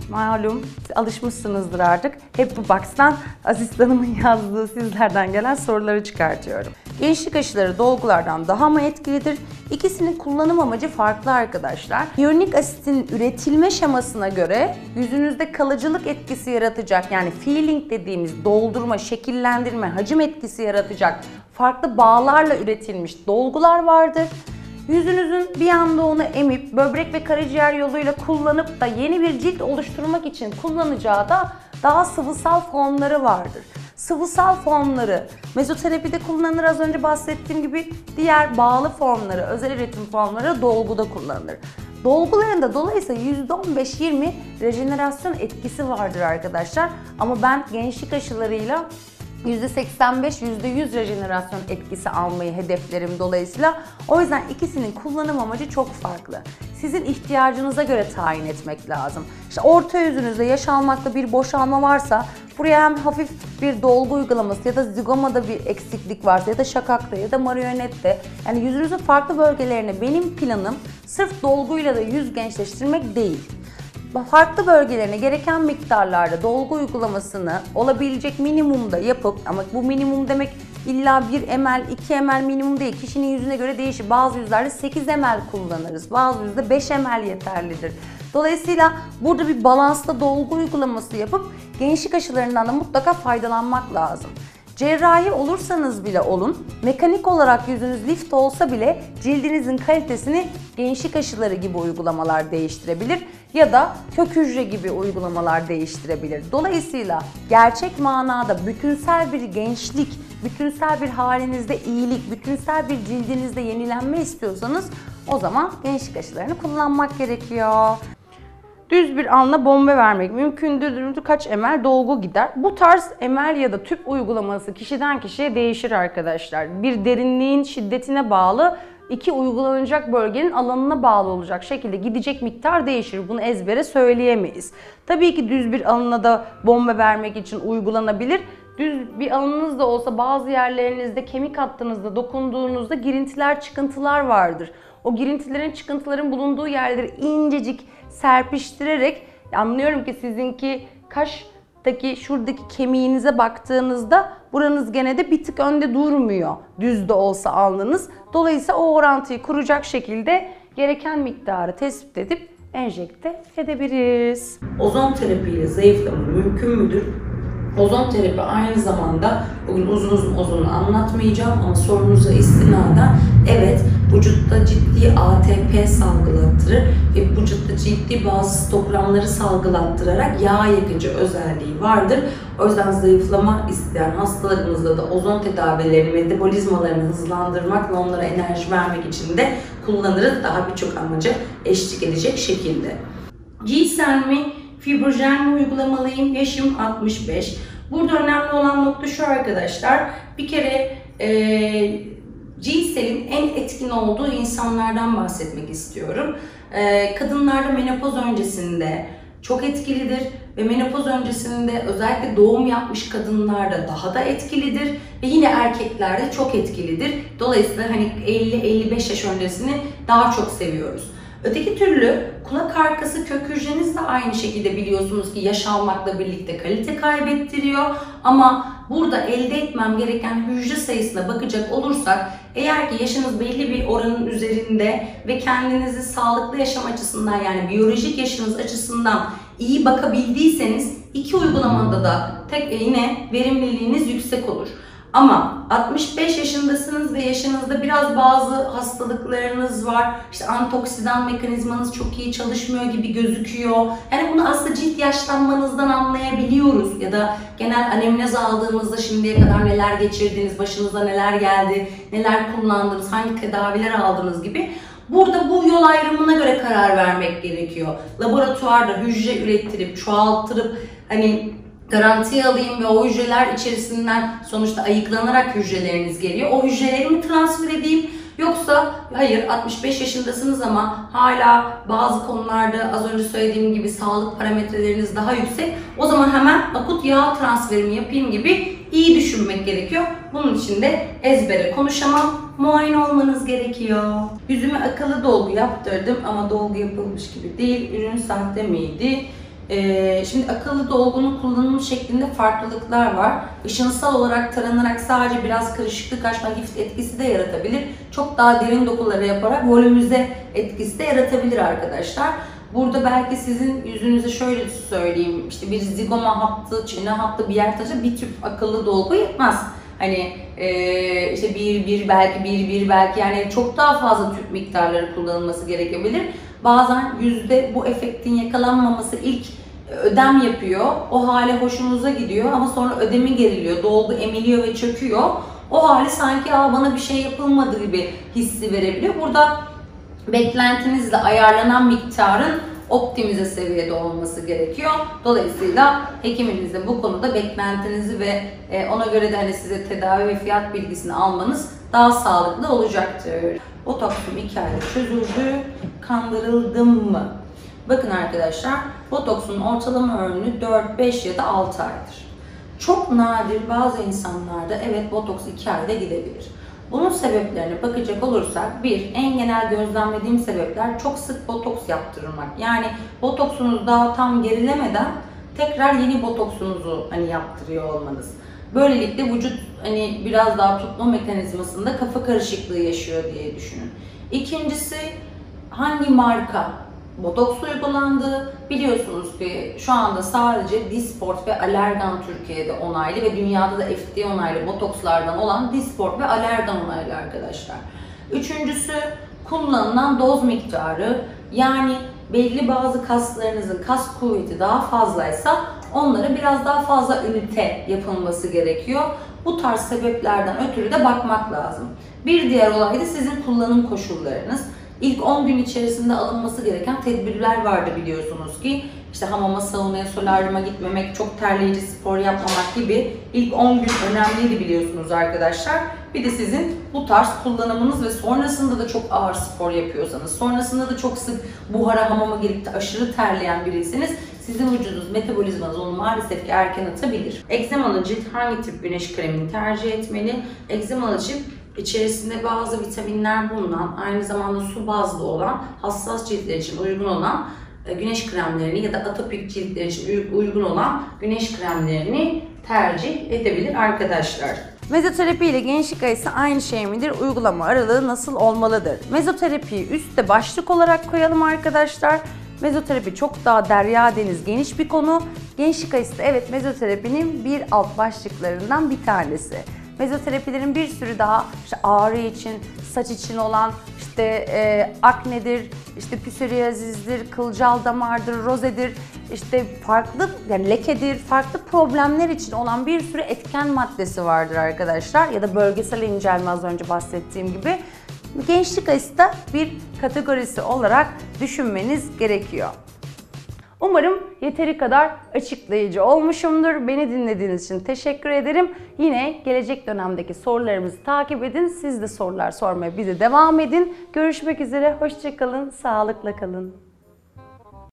Malum alışmışsınızdır artık. Hep bu box'tan asistanımın yazdığı sizlerden gelen soruları çıkartıyorum. Gençlik aşıları dolgulardan daha mı etkilidir? İkisinin kullanım amacı farklı arkadaşlar. Hyaluronik asitin üretilme şemasına göre yüzünüzde kalıcılık etkisi yaratacak, yani feeling dediğimiz doldurma, şekillendirme, hacim etkisi yaratacak farklı bağlarla üretilmiş dolgular vardır. Yüzünüzün bir anda onu emip böbrek ve karaciğer yoluyla kullanıp da yeni bir cilt oluşturmak için kullanacağı da daha sıvısal formları vardır. Sıvısal formları mezoterapide kullanılır, az önce bahsettiğim gibi diğer bağlı formları, özel üretim formları dolguda kullanılır. Dolgularında dolayısıyla %15-20 rejenerasyon etkisi vardır arkadaşlar. Ama ben gençlik aşılarıyla %85, %100 rejenerasyon etkisi almayı hedeflerim dolayısıyla. O yüzden ikisinin kullanım amacı çok farklı. Sizin ihtiyacınıza göre tayin etmek lazım. İşte orta yüzünüzde yaş almakta bir boşalma varsa buraya hem hafif bir dolgu uygulaması ya da zigomada bir eksiklik varsa ya da şakakta ya da marionette, yani yüzünüzün farklı bölgelerine benim planım sırf dolguyla da yüz gençleştirmek değil. Farklı bölgelerine gereken miktarlarda dolgu uygulamasını olabilecek minimumda yapıp, ama bu minimum demek illa 1 ml, 2 ml minimum değil. Kişinin yüzüne göre değişir. Bazı yüzlerde 8 ml kullanırız. Bazı yüzde 5 ml yeterlidir. Dolayısıyla burada bir balanslı dolgu uygulaması yapıp gençlik aşılarından da mutlaka faydalanmak lazım. Cerrahi olursanız bile olun, mekanik olarak yüzünüz lift olsa bile cildinizin kalitesini gençlik aşıları gibi uygulamalar değiştirebilir ya da kök hücre gibi uygulamalar değiştirebilir. Dolayısıyla gerçek manada bütünsel bir gençlik, bütünsel bir halinizde iyilik, bütünsel bir cildinizde yenilenme istiyorsanız o zaman gençlik aşılarını kullanmak gerekiyor. Düz bir alnına bombe vermek mümkündür. Kaç ml dolgu gider? Bu tarz ml ya da tüp uygulaması kişiden kişiye değişir arkadaşlar. Bir derinliğin şiddetine bağlı, iki uygulanacak bölgenin alanına bağlı olacak şekilde gidecek miktar değişir. Bunu ezbere söyleyemeyiz. Tabii ki düz bir alına da bombe vermek için uygulanabilir. Düz bir alınız da olsa bazı yerlerinizde, kemik hattınızda dokunduğunuzda girintiler, çıkıntılar vardır. O girintilerin, çıkıntıların bulunduğu yerleri incecik serpiştirerek, anlıyorum ki sizinki kaştaki şuradaki kemiğinize baktığınızda buranız gene de bir tık önde durmuyor. Düz de olsa alnınız. Dolayısıyla o orantıyı kuracak şekilde gereken miktarı tespit edip enjekte edebiliriz. Ozon terapiyle zayıflama mümkün müdür? Ozon terapi aynı zamanda, bugün uzun uzun ozonu anlatmayacağım ama sorunuza istinaden evet, vücutta ciddi ATP salgılattırır ve vücutta ciddi bazı stokramları salgılattırarak yağ yakıcı özelliği vardır. O yüzden zayıflama isteyen hastalarımızda da ozon tedavilerini, metabolizmalarını hızlandırmak ve onlara enerji vermek için de kullanırız. Daha birçok amaca eşlik edecek şekilde. Giysel mi, fibrojen mi uygulamalıyım? Yaşım 65. Burada önemli olan nokta şu arkadaşlar. Bir kere G-Cell'in en etkin olduğu insanlardan bahsetmek istiyorum. Kadınlarda menopoz öncesinde çok etkilidir ve menopoz öncesinde özellikle doğum yapmış kadınlarda daha da etkilidir ve yine erkeklerde çok etkilidir. Dolayısıyla hani 50-55 yaş öncesini daha çok seviyoruz. Öteki türlü kulak arkası kök hücreniz de aynı şekilde biliyorsunuz ki yaş almakla birlikte kalite kaybettiriyor. Ama burada elde etmem gereken hücre sayısına bakacak olursak, eğer ki yaşınız belli bir oranın üzerinde ve kendinizi sağlıklı yaşam açısından, yani biyolojik yaşınız açısından iyi bakabildiyseniz iki uygulamada da yine verimliliğiniz yüksek olur. Ama 65 yaşındasınız ve yaşınızda biraz bazı hastalıklarınız var, işte antioksidan mekanizmanız çok iyi çalışmıyor gibi gözüküyor. Yani bunu aslında cilt yaşlanmanızdan anlayabiliyoruz ya da genel anemnez aldığımızda şimdiye kadar neler geçirdiniz, başınıza neler geldi, neler kullandınız, hangi tedaviler aldınız gibi. Burada bu yol ayrımına göre karar vermek gerekiyor. Laboratuvarda hücre ürettirip, çoğaltırıp hani garantiye alayım ve o hücreler içerisinden sonuçta ayıklanarak hücreleriniz geliyor. O hücreleri mi transfer edeyim, yoksa hayır 65 yaşındasınız ama hala bazı konularda az önce söylediğim gibi sağlık parametreleriniz daha yüksek. O zaman hemen akut yağ transferimi yapayım gibi iyi düşünmek gerekiyor. Bunun için de ezbere konuşamam. Muayene olmanız gerekiyor. Yüzüme akıllı dolgu yaptırdım ama dolgu yapılmış gibi değil. Ürün sahte miydi? Şimdi akıllı dolgunun kullanım şeklinde farklılıklar var. Işınsal olarak taranarak sadece biraz kırışıklık açma hafif etkisi de yaratabilir. Çok daha derin dokulara yaparak volümize etkisi de yaratabilir arkadaşlar. Burada belki sizin yüzünüze şöyle söyleyeyim, işte bir zigoma hattı, çene hattı bir yer taşı bir tüp akıllı dolgu yetmez. Hani işte belki yani çok daha fazla tüp miktarları kullanılması gerekebilir. Bazen yüzde bu efektin yakalanmaması ilk ödem yapıyor. O hale hoşunuza gidiyor ama sonra ödemi geriliyor. Dolgu emiliyor ve çöküyor. O hali sanki bana bir şey yapılmadı gibi hissi verebiliyor. Burada beklentinizle ayarlanan miktarın optimize seviyede olması gerekiyor. Dolayısıyla hekiminize bu konuda beklentinizi ve ona göre de hani size tedavi ve fiyat bilgisini almanız daha sağlıklı olacaktır. Botoksum 2 ayda çözüldü. Kandırıldım mı? Bakın arkadaşlar, botoksun ortalama ömrü 4-5 ya da 6 aydır. Çok nadir bazı insanlarda evet botoks 2 ayda gidebilir. Bunun sebeplerine bakacak olursak, en genel gözlemlediğim sebepler çok sık botoks yaptırmak. Yani botoksunuz daha tam gerilemeden tekrar yeni botoksunuzu yaptırıyor olmanız. Böylelikle vücut biraz daha tutma mekanizmasında kafa karışıklığı yaşıyor diye düşünün. İkincisi, hangi marka botoks uygulandı? Biliyorsunuz ki şu anda sadece Dysport ve Allergan Türkiye'de onaylı ve dünyada da FDA onaylı botokslardan olan Dysport ve Allergan onaylı arkadaşlar. Üçüncüsü, kullanılan doz miktarı. Yani belli bazı kaslarınızın kas kuvveti daha fazlaysa onlara biraz daha fazla ünite yapılması gerekiyor. Bu tarz sebeplerden ötürü de bakmak lazım. Bir diğer olay da sizin kullanım koşullarınız. İlk 10 gün içerisinde alınması gereken tedbirler vardı biliyorsunuz ki. İşte hamama, saunaya, solaryuma gitmemek, çok terleyici spor yapmamak gibi ilk 10 gün önemliydi biliyorsunuz arkadaşlar. Bir de sizin bu tarz kullanımınız ve sonrasında da çok ağır spor yapıyorsanız, sonrasında da çok sık buhara, hamama girip de aşırı terleyen biriyseniz sizin vücudunuz, metabolizmanız onu maalesef ki erken atabilir. Egzamalı cilt hangi tip güneş kremini tercih etmeli? Egzamalı cilt İçerisinde bazı vitaminler bulunan, aynı zamanda su bazlı olan, hassas ciltler için uygun olan güneş kremlerini ya da atopik ciltler için uygun olan güneş kremlerini tercih edebilir arkadaşlar. Mezoterapi ile gençlik ayısı aynı şey midir? Uygulama aralığı nasıl olmalıdır? Mezoterapiyi üstte başlık olarak koyalım arkadaşlar. Mezoterapi çok daha derya deniz geniş bir konu. Gençlik ayısı da evet mezoterapinin bir alt başlıklarından bir tanesi. Mezoterapilerin bir sürü daha ağrı için, saç için olan aknedir, psoriazisdir, kılcal damardır, rozedir, farklı lekedir, farklı problemler için olan bir sürü etken maddesi vardır arkadaşlar. Ya da bölgesel incelme az önce bahsettiğim gibi. Gençlik ayısı da bir kategorisi olarak düşünmeniz gerekiyor. Umarım yeteri kadar açıklayıcı olmuşumdur. Beni dinlediğiniz için teşekkür ederim. Yine gelecek dönemdeki sorularımızı takip edin. Siz de sorular sormaya bize devam edin. Görüşmek üzere. Hoşça kalın. Sağlıkla kalın.